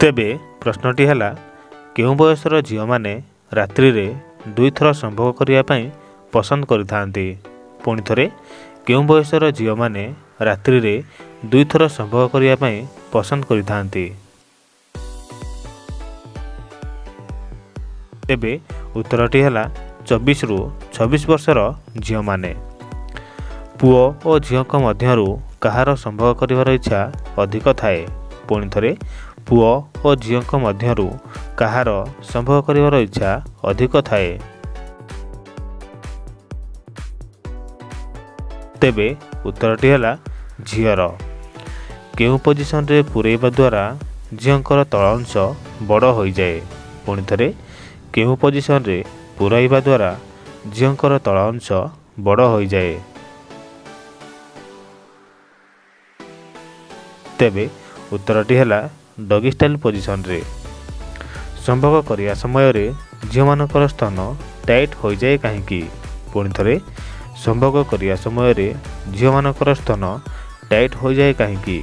तेबे प्रश्नटी है केउं बयसर झील मैंने रात्रि रे दुई थर संभोग करने पसंद करिथांती। पुणी थरे केउं बयसर झील मैंने रात्रि रे दुई थर संभोग करने पसंद करिथांती। तेबे उत्तरटी है 24 रु 26 वर्षर झील मैंने। पुओ और झील मध्यरु कहार संभोग करिवार इच्छा अधिक थाए। पुणी थरे पुओ और झील मध्यरु कहार संभोग करिवार इच्छा अधिक थाए। तेबे उत्तरटी है झीर। केउं पोजिशन रे पुरैबा द्वारा झीलकर तल अंश बड़ हो जाए। पुणी थरे केउं पोजिशन रे पुराइबा द्वारा झीलकर तल अंश बड़ हो जाए। तेबे उत्तरटी है डॉगी स्टाइल पोजिशन रे। संभोग करिया समय रे झील मानकर स्तन टाइट हो जाए कहीं। पुणी थरे संभोग करिया समय रे झील मानकर स्तन टाइट हो जाए कहीं।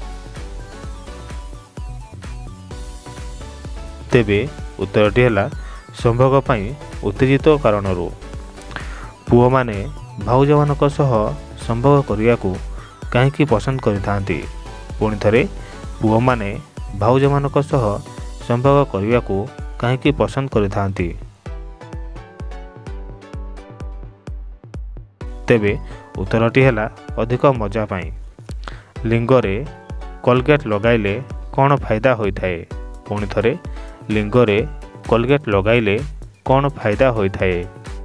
तेबे उत्तरटी है संभोग पई उत्तेजित कारणरू। पुओ माने भाउज मानक सह संभोग करिया को कहीं पसंद करिथांती। पुणी थरे पुओ माने भाउज मानक सह संभोग करिया को कहीं पसंद करिथांती। तेबे उत्तरटी है अधिक मजा पाई। लिंगरे कोलगेट लगाइले कौन फायदा होइथाए। पुणी थरे लिंगरे कोलगेट लगाइले कौन फायदा होइथाए।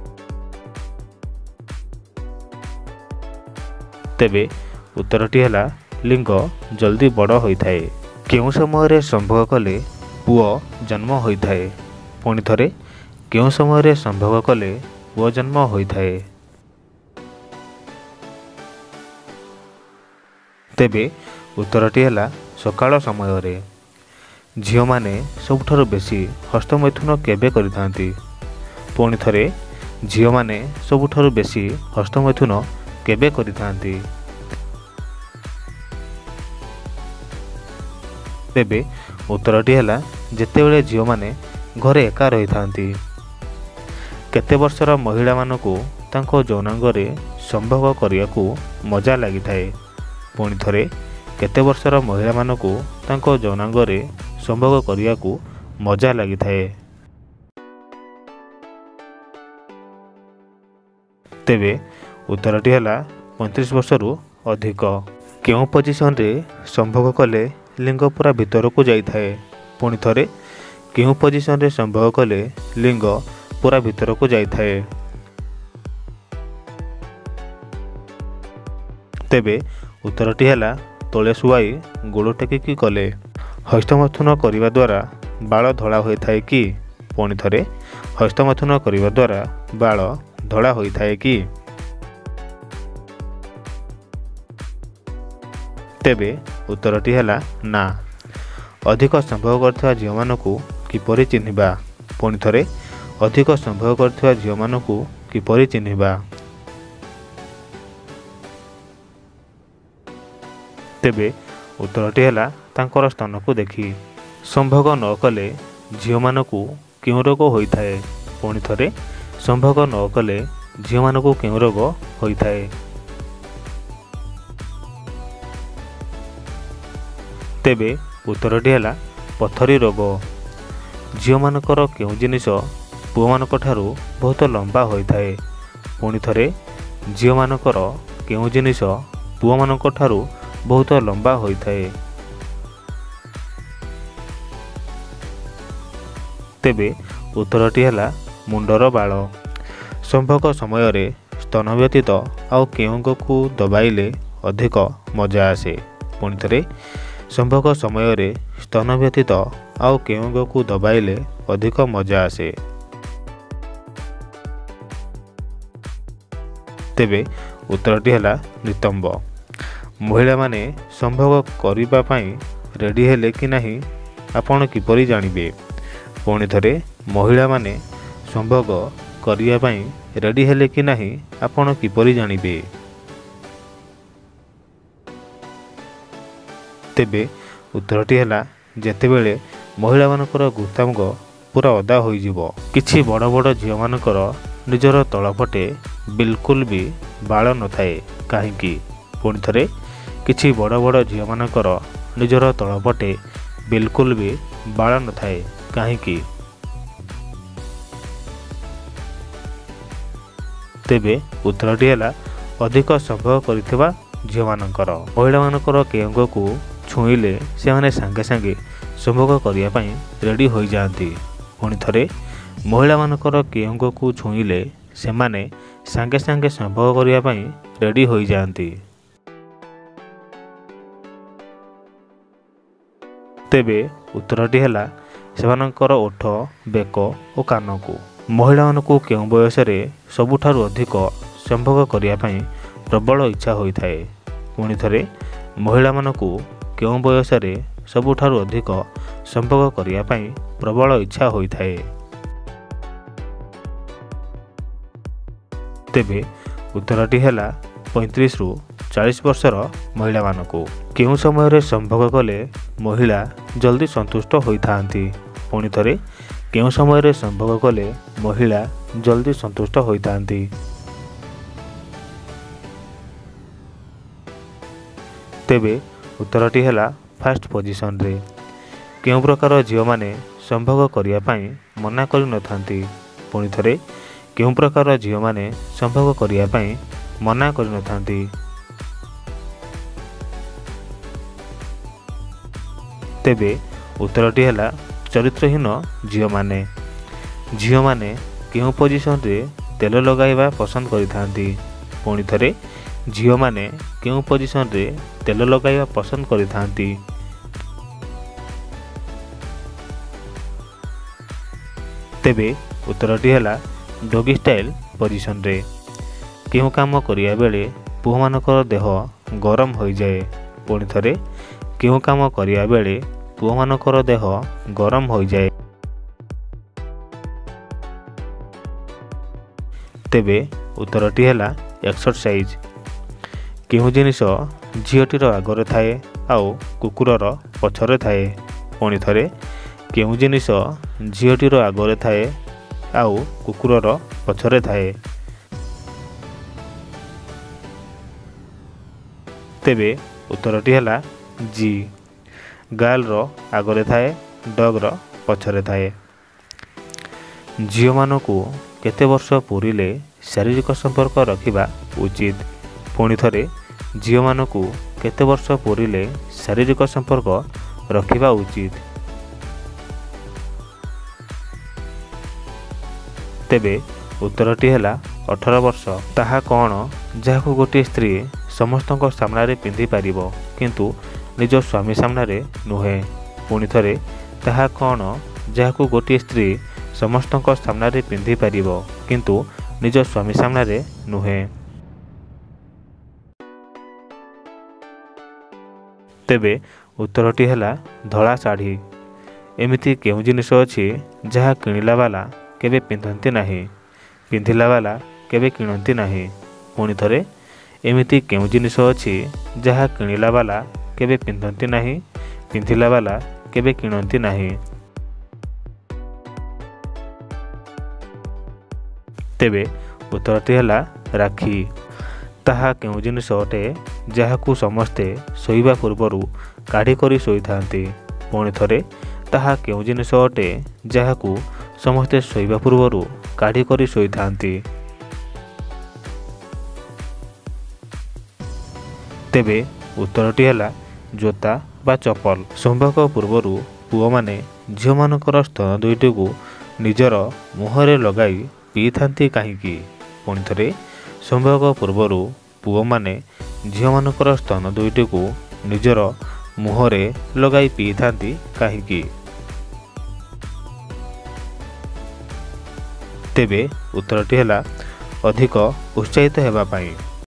तेबे उत्तरटी है लिंग जल्दी बड़ होइथाए। केउं समय रे संभोग कले पुओ जन्म होइथाए। पुणी थरे केउं समय रे संभोग कले पुओ जन्म होइथाए। तेबे उत्तरटी है सकाळ समय रे। झील माने सबुठारु बेसी हस्तमैथुन केबे करिथांती। पुणी थरे झील माने सबुठारु बेसी हस्तमैथुन केबे करिथांती। तेबे उत्तरटी है जेतेबेले झील माने घरे एका रही थांती। केते वर्षर महिला मानकु तांको यौनांगरे संभोग करियाकू मजा लगी थाए। पुणी थरे केते वर्षर महिला मानकु तांको यौनांगरे संभोग करियाकू मजा लगी थाए। तेबे उत्तरटी है 35 वर्षरु अधिक। केउं पोजिशन रे संभोग कले लिंग पूरा भीतर को जाई थाए। पुणी थरे केउं पोजिशन रे संभोग कले लिंग पूरा भीतर को जाई थाए। तेबे उत्तरटी है तले शुआई गोड़ टेकिकी कले। हस्तमैथुन करिवा द्वारा बाल धला होई थाए कि। पुणी थरे हस्तमैथुन करिवा द्वारा बाल धला होई थाए कि। तेबे उत्तरटी है ना। अधिक संभोग करथिबा झील मानकु किपरि चिन्हिबा। पुणी थरे अधिक संभोग करथिबा झील मानकु किपरि चिन्हिबा। तेबे उत्तरटी है तांकर स्तन को देखी। संभोग न कले झील मानकु केउं रोग होइथाए। पुणी थरे संभोग न कले झील मानकु केउं रोग होइथाए। तेबे उत्तरटी है पथरी रोग। झील मानकर केउं जिनिस पुओ मानक ठारू बहुत लंबा होइथाए। पुणी थरे झील मानकर केउं जिनिस पुओ मानक ठारू बहुत लंबा होइथाए। तेबे उत्तरटी है मुंडर बाल। संभोग समय रे स्तन व्यतीत आउ केउंग को दबाइले अधिक मजा आसे। पुणी थरे संभोग समय रे स्तन व्यतीत आउ केउंग को दबाइले अधिक मजा आसे। तेबे उत्तरटी है नितंब। महिला माने संभोग करिबा पई रेडी हेले कि नहीं आपण किपरि जानिबे। पुणी थरे महिला माने संभोग करिया पई रेडी हेले कि नहीं आपण किपरि जानिबे। तेबे उत्तरटी है जेतेबेले महिलामानकर गुप्तांग पूरा अदा होइजिବ। किछि बड़ बड़ झीलमानकर निजर तळपटे बिल्कुल भी बाळ नथाए काहींकि पुଣି ଥରେ किछि बड़ बड़ झीलमानकर निजर तळपटे बिल्कुल भी बाळ नथाए काहींकि। तेबे उत्तरटी है अधिक संभव करिथिबा झीलमानकर। महिलामानकर केंग को छुईले से माने सांगे सांगे संभोग करिया पई रेडी होई जांती। पुणी ଥରେ महिलामानकर केंग को छुईले से माने सांगे सांगे संभोग करिया पई रेडी होई जांती। तेबे उत्तरटी है सेमानकर ओठ बेक और कान को। महिलामानकु केउं बयसरे सबुठारु अधिक संभोग करिया पई प्रबल इच्छा होइथाए। पुणी ଥରେ महिलामानकु केउं बयसरे सबुठारु अधिक संभोग करिया पई प्रबल इच्छा होइथाए। तेबे उत्तरटी है 35 रु 40 वर्षर महिला मानकु। केउं समय रे संभोग कले महिला जल्दी संतुष्ट होइथांती। पुणी ଥରେ केउं समय रे संभोग कले महिला जल्दी संतुष्ट होइथांती। तेबे उत्तरटी है फास्ट पोजिशन रे। केउं प्रकार झील माने संभोग करिया पई मना करि नथांती। पुणी ଥରେ केउं प्रकार झील माने संभोग करिया पई मना करि नथांती। तेबे उत्तरटी है चरित्रहीन झील माने। झील माने केउं पोजिशन रे तेल लगाइबा पसंद करिथांती। पुणी ଥରେ झील माने केउं पोजिशन रे तेल लगाइबा पसंद करिथांती। तेबे उत्तरटी है डॉगी स्टाइल पोजिशन रे। केउं काम करिया बेले पुओ मानकर देह गरम हो जाए। पुणी ଥରେ केउं काम करिया बेले पुओ मानकर देह गरम हो जाए। तेबे उत्तरटी है एक्सरसाइज। केउं जिनिस झीलटीर आगरे थाए आउ कुकुरर पछरे थाए। पुणी ଥରେ केउं जिनिस झीलटीर आगरे थाए आउ कुकुरर पछरे थाए। तेबे उत्तरटी है जी। गार्ल आगरे थाए डॉग पछरे थाए। झील मानकु केते वर्ष पूरिले शारीरिक संपर्क रखिबा उचित। पुणी ଥରେ झील मानकु केते वर्ष पूरिले शारीरिक संपर्क रखिबा उचित। तेबे उत्तरटी है 18 वर्ष। ताहा कौन जहाकु गोटे स्त्री समस्तक सामने पिंधि पारिबो किंतु निज स्वामी सामने नुहे। पुणी ଥରେ ताहा कौन जहाकु गोटे स्त्री समस्तक सामने पिंधि पारिबो किंतु निज स्वामी सामने नुहे। तेबे उत्तरटी है धला शाढ़ी। एमिति केउं जिनिस अछि जहा किणिला वाला केबे पिंधंती नाही, पिंधिला वाला केबे किणंती नाही। पुणी ଥରେ एमिति केउं जिनिस अछि जहा किणिला वाला केबे पिंधंती नाही, पिंधिला वाला केबे किणंती नाही। तेबे उत्तरटी है राखी। ताहा केउं जिनिस अटे जहाकु समस्ते शोइबा पूर्वरु काढ़ी करी शोइथांती। पुणी ଥରେ ताहा केउं जिनिस अटे जहाकु समस्ते शोइबा पूर्वरु काढ़ी करी शोइथांती। तेबे उत्तरटी है जोता बा चपल। संभोग पूर्वरु पुओ माने झील मानकर स्तन दुईटी को निजर मुहरे लगाई पी थांती काहींकि। पुणी ଥରେ संभोग पूर्वरु पुओ माने झील मानकर स्तन दुईटी को निजर मुहरे लगाई पी थांती काहींकि। तेबे उत्तरटी है अधिक उत्साहित हेबा पाई।